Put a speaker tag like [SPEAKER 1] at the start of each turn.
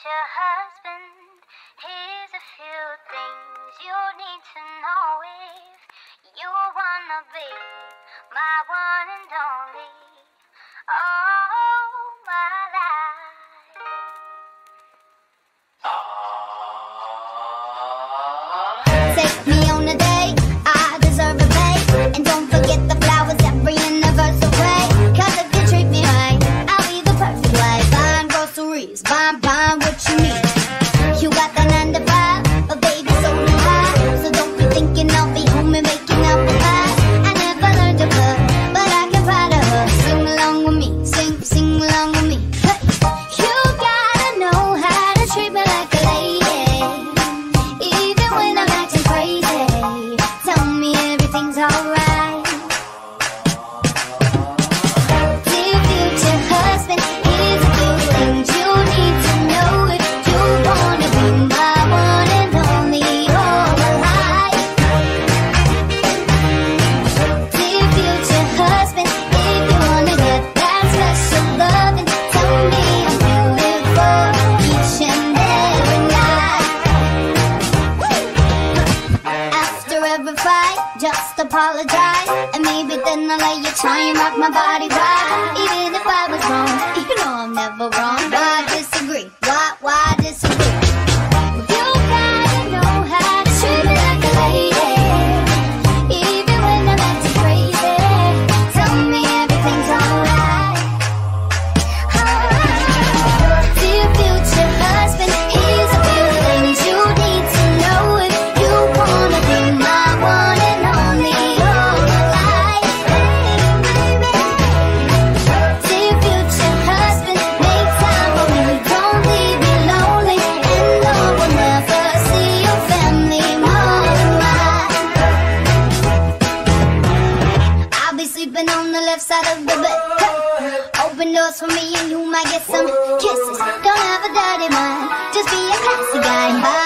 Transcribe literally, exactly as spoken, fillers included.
[SPEAKER 1] future husband, here's a few things you need to know if you wanna be my one and only. Oh, my life. Take me on a date, I deserve a bait. And don't forget the flowers every anniversary. Cause if you treat me right, I'll be the perfect wife. Buying groceries, buying, buying what you need. You got the nine to five, but baby so do I. So don't be thinking I'll be home and making up the pie. I never learned to cook, but I can find a hook. Sing along with me, sing, sing along with me. Hey, you gotta know how to treat me like a lady, even when I'm acting crazy. Tell me everything's alright. Dear future husband, here's a few things you need to know if you wanna be my one and only all my life. Dear future husband, if you wanna get that special loving, tell me I'm beautiful each and every night. After every fight, just apologize, and maybe then I'll let you try and rock my body right. Even if I was wrong, you know I'm never wrong. Why disagree? Why, why disagree? You gotta know how to treat me like a lady, even when I'm acting crazy. Tell me everything's alright. Alright. Dear future husband, here's a few things you need to know if you wanna be my one and only all my life. Dear future husband, make time for me, don't leave me lonely, and no one never see your family more than mine. I'll be sleeping on the left side of the bed. Hey, open doors for me and you might get some kisses. Don't have a dirty mind, just be a classy guy. Bye.